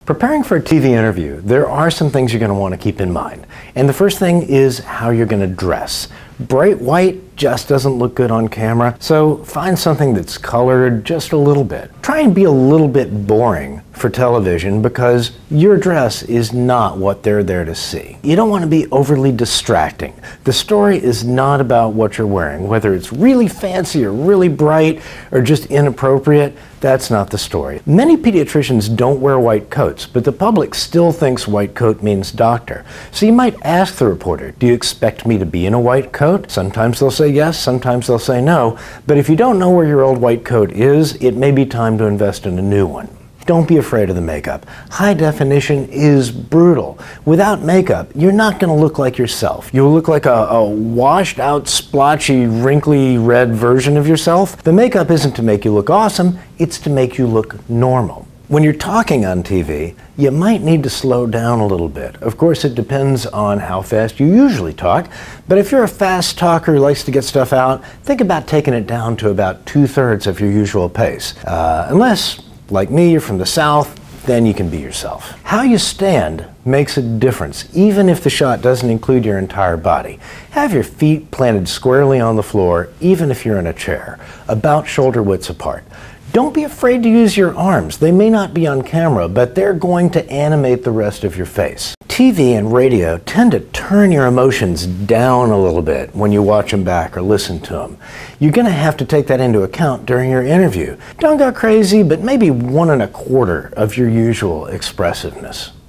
Preparing for a TV interview, there are some things you're going to want to keep in mind. And the first thing is how you're going to dress. Bright white just doesn't look good on camera, so find something that's colored just a little bit. Try and be a little bit boring for television because your dress is not what they're there to see. You don't want to be overly distracting. The story is not about what you're wearing, whether it's really fancy or really bright or just inappropriate. That's not the story. Many pediatricians don't wear white coats, but the public still thinks white coat means doctor. So you might ask the reporter, do you expect me to be in a white coat? Sometimes they'll say yes, sometimes they'll say no. But if you don't know where your old white coat is, it may be time to invest in a new one. Don't be afraid of the makeup. High definition is brutal. Without makeup, you're not going to look like yourself. You'll look like a washed out, splotchy, wrinkly red version of yourself. The makeup isn't to make you look awesome, it's to make you look normal. When you're talking on TV, you might need to slow down a little bit. Of course, it depends on how fast you usually talk, but if you're a fast talker who likes to get stuff out, think about taking it down to about 2/3 of your usual pace. Unless, like me, you're from the South, then you can be yourself. How you stand makes a difference, even if the shot doesn't include your entire body. Have your feet planted squarely on the floor, even if you're in a chair, about shoulder widths apart. Don't be afraid to use your arms. They may not be on camera, but they're going to animate the rest of your face. TV and radio tend to turn your emotions down a little bit when you watch them back or listen to them. You're going to have to take that into account during your interview. Don't go crazy, but maybe 1 1/4 of your usual expressiveness.